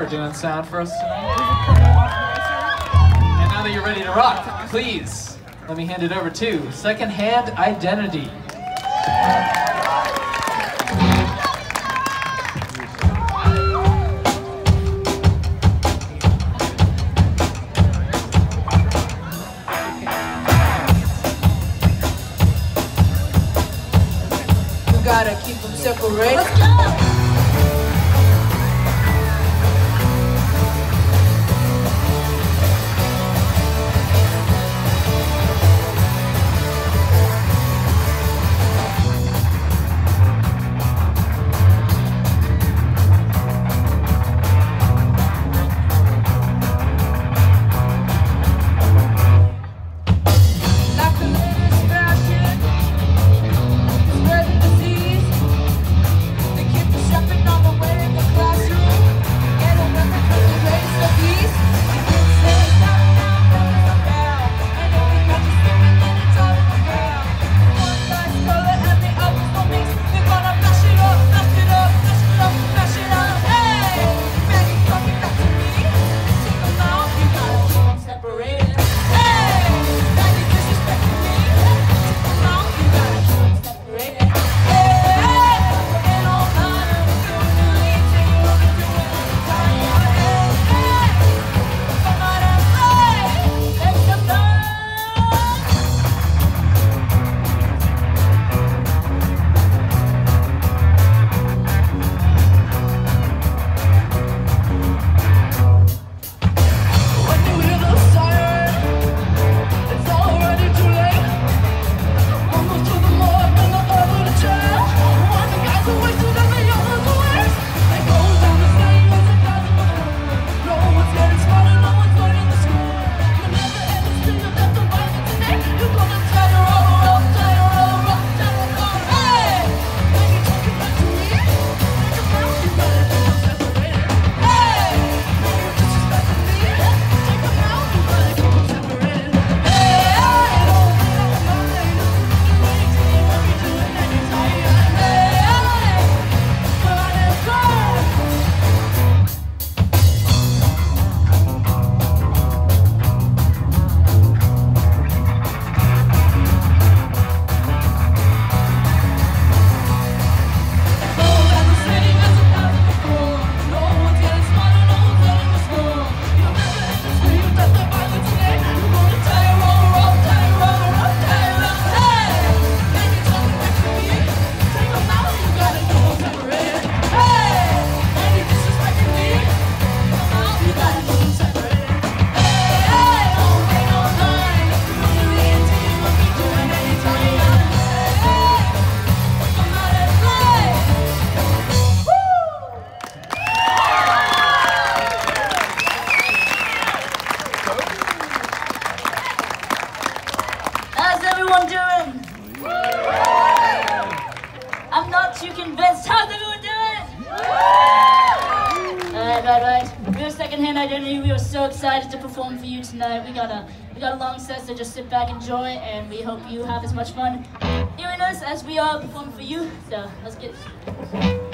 for doing sound for us tonight. And now that you're ready to rock, please let me hand it over to Secondhand Identity. You gotta keep them separated. Let's go! How's everyone doing? I'm not too convinced. How's everyone doing? Right. We're Secondhand Identity. We are so excited to perform for you tonight. We got a long set, so just sit back, enjoy, and we hope you have as much fun hearing us as we are performing for you. So let's get it.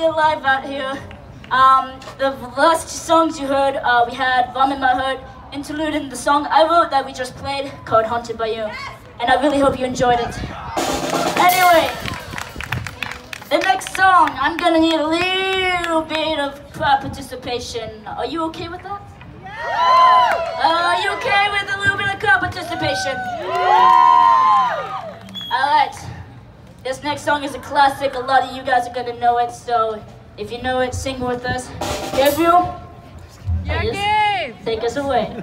alive out here. The last songs you heard, we had Vom in My Heart interlude in the song I wrote that we just played called Haunted by You. And I really hope you enjoyed it. Anyway, the next song, I'm gonna need a little bit of crowd participation. Are you okay with that? Are you okay with a little bit of crowd participation? Alright, this next song is a classic. A lot of you guys are gonna know it, so if you know it, sing with us. Gabriel, take us away.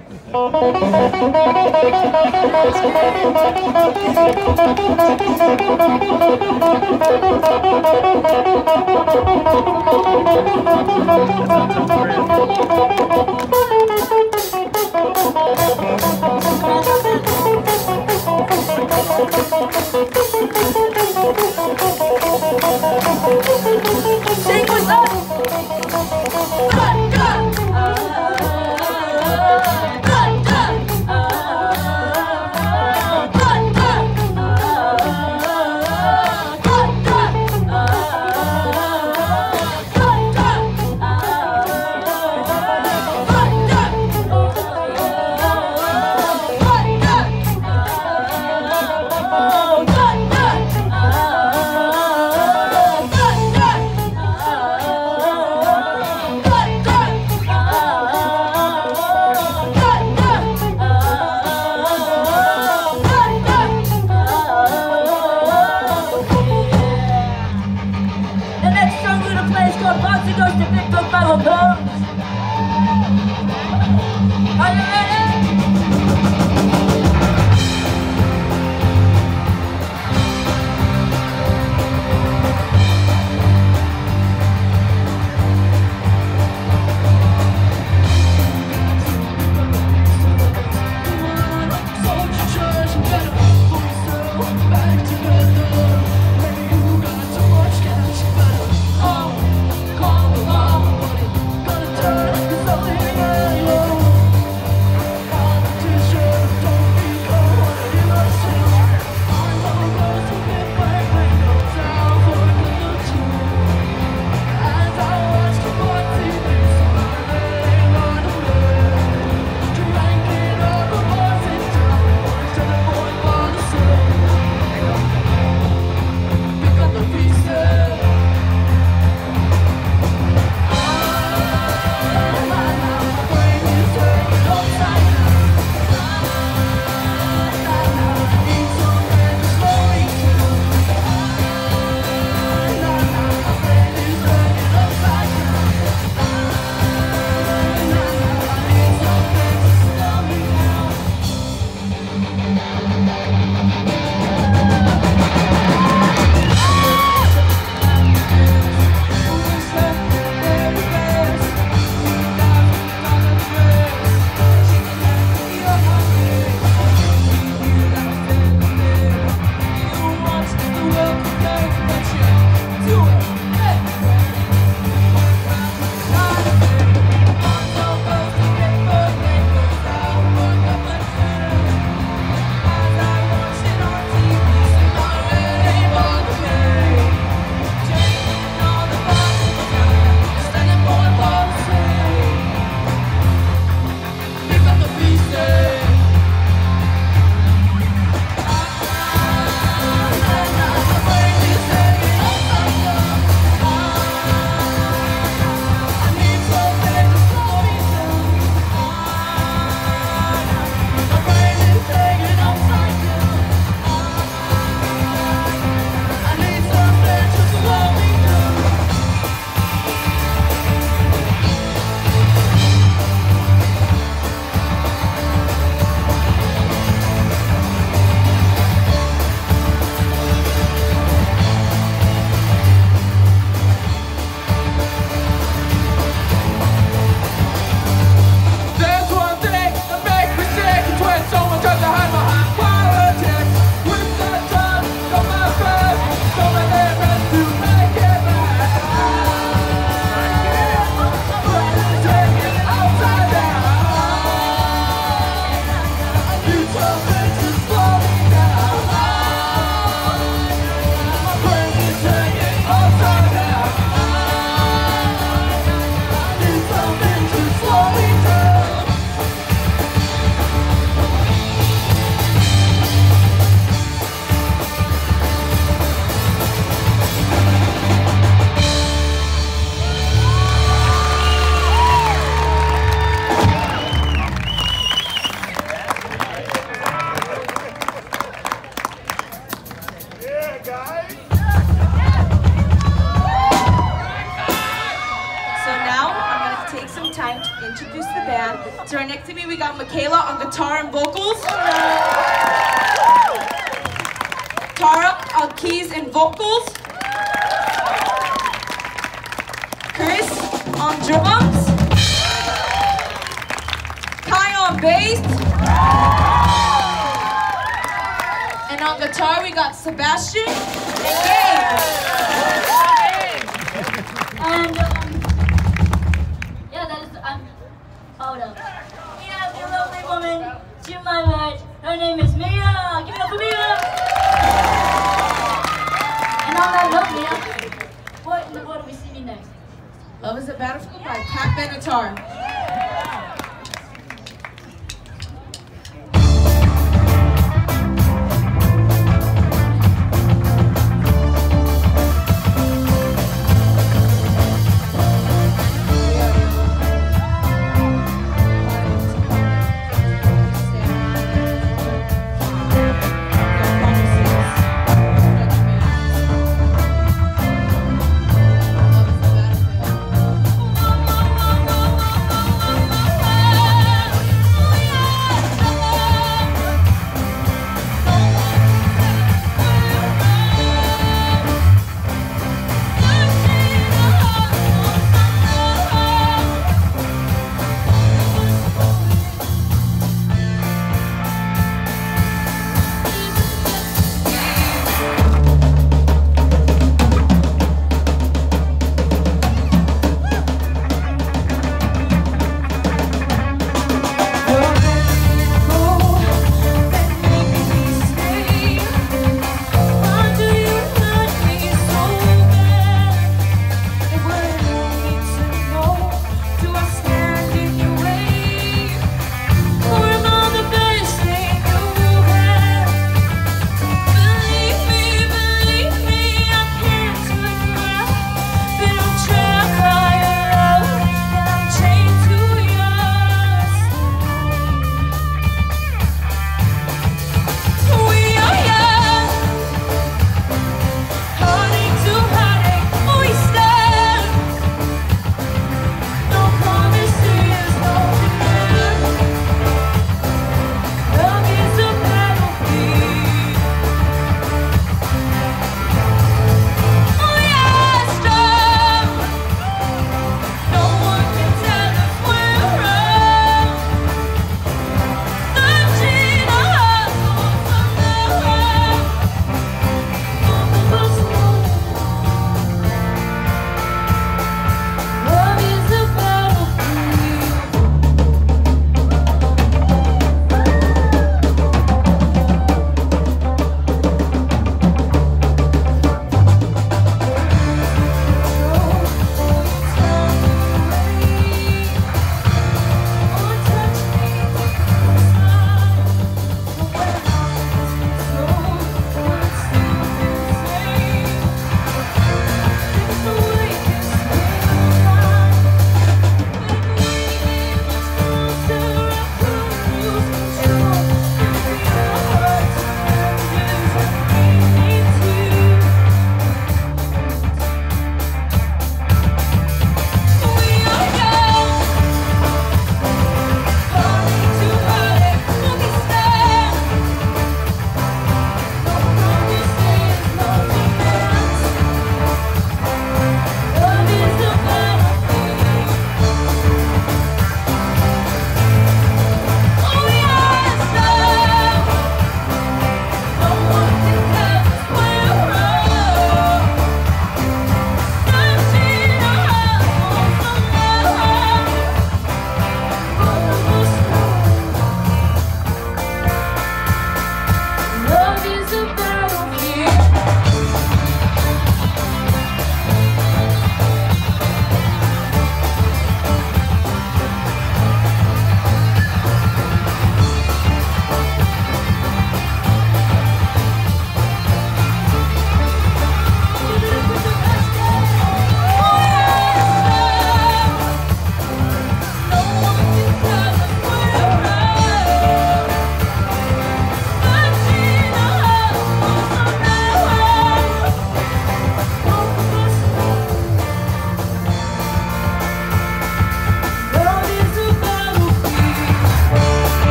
Sing with us! time to introduce the band. So right next to me we got Michaela on guitar and vocals. Tara on keys and vocals. Chris on drums. Kai on bass. And on guitar we got Sebastian and Gabe. And yeah, that is hold up. We have a lovely woman to my right. Her name is Mia. Give it up for Mia. And on that note, Mia, what in the world are we singing next? Love is a Battlefield by Pat Benatar.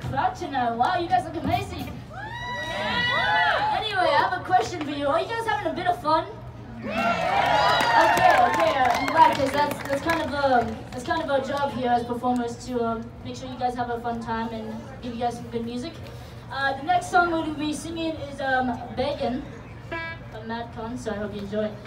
crowd tonight. Wow, you guys look amazing. Anyway, I have a question for you. Are you guys having a bit of fun? Okay. I'm glad, because that's kind of our job here as performers to make sure you guys have a fun time and give you guys some good music. The next song we'll be singing is Beggin' by Matt Con, so I hope you enjoy it.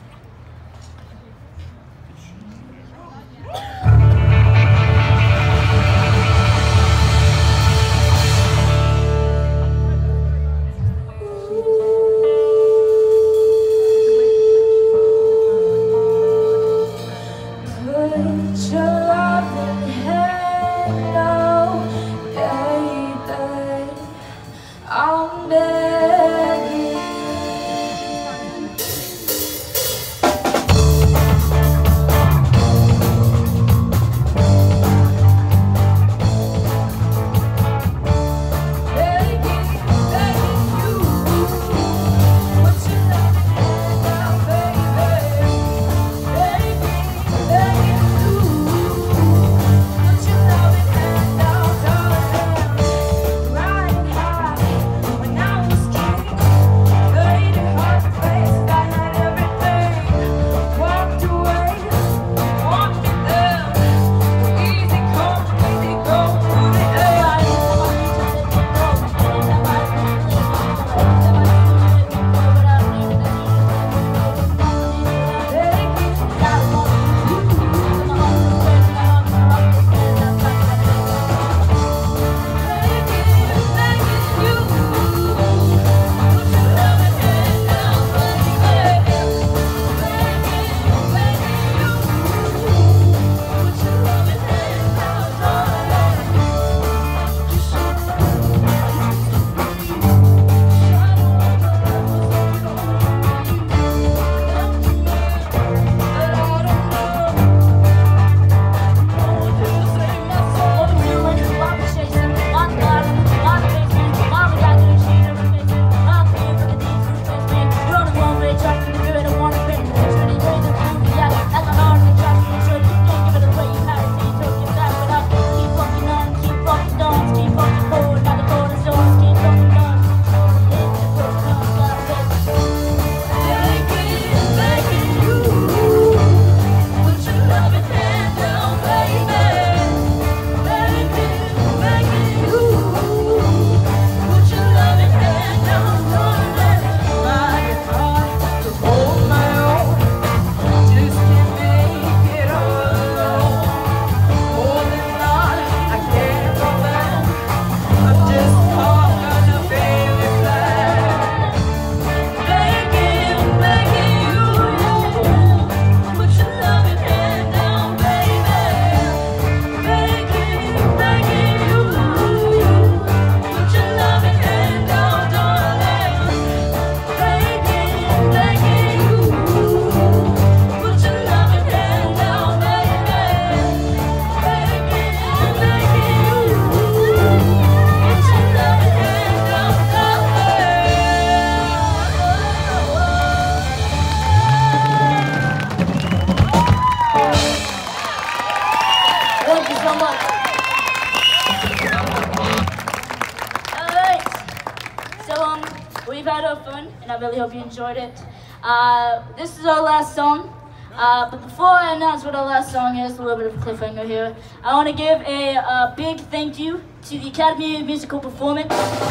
And I really hope you enjoyed it. This is our last song. But before I announce what our last song is, a little bit of a cliffhanger here, I want to give a big thank you to the Academy of Musical Performance.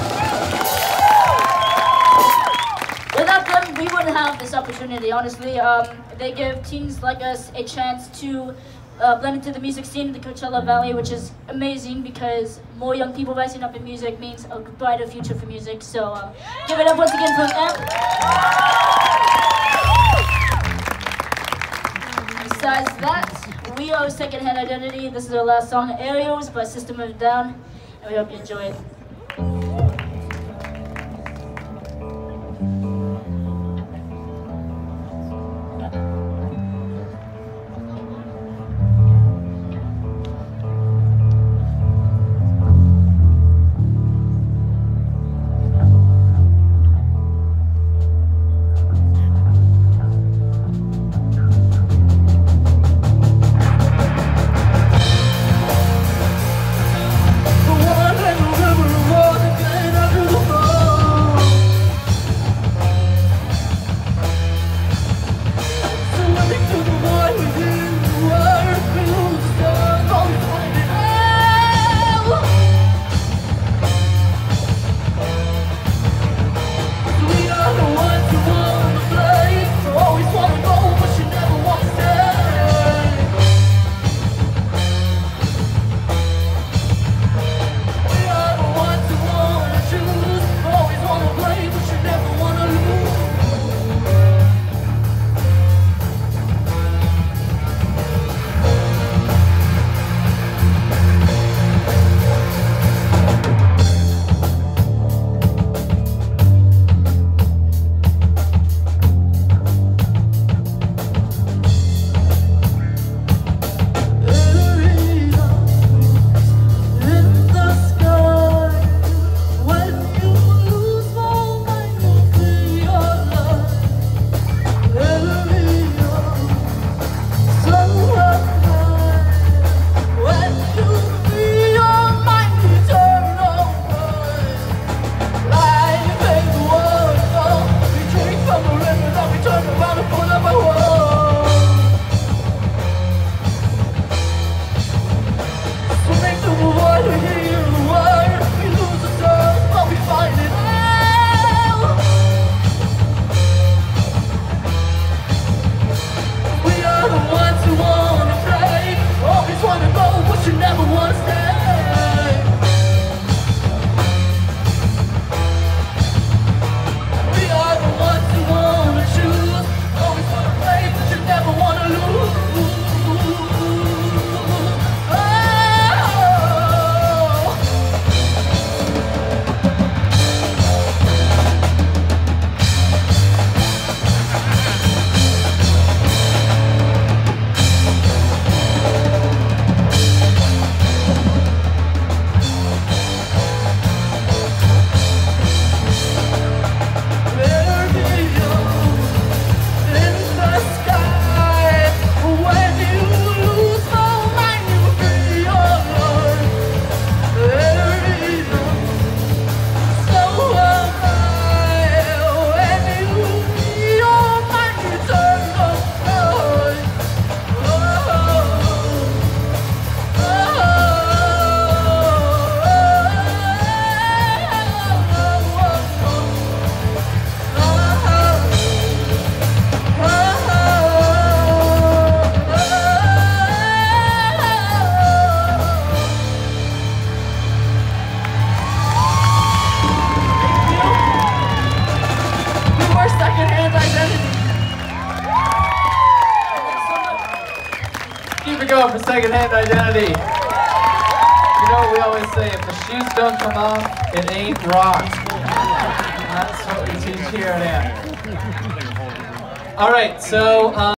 Without them, we wouldn't have this opportunity, honestly. They give teens like us a chance to blend into the music scene in the Coachella Valley, which is amazing because more young people rising up in music means a brighter future for music. So give it up once again for them. Besides that, we are Secondhand Identity. This is our last song, Aerials by System of a Down, and we hope you enjoy it. The one Keep it going for secondhand identity. You know what we always say, if the shoes don't come off, it ain't rock. That's what we teach here at AMP. All right, so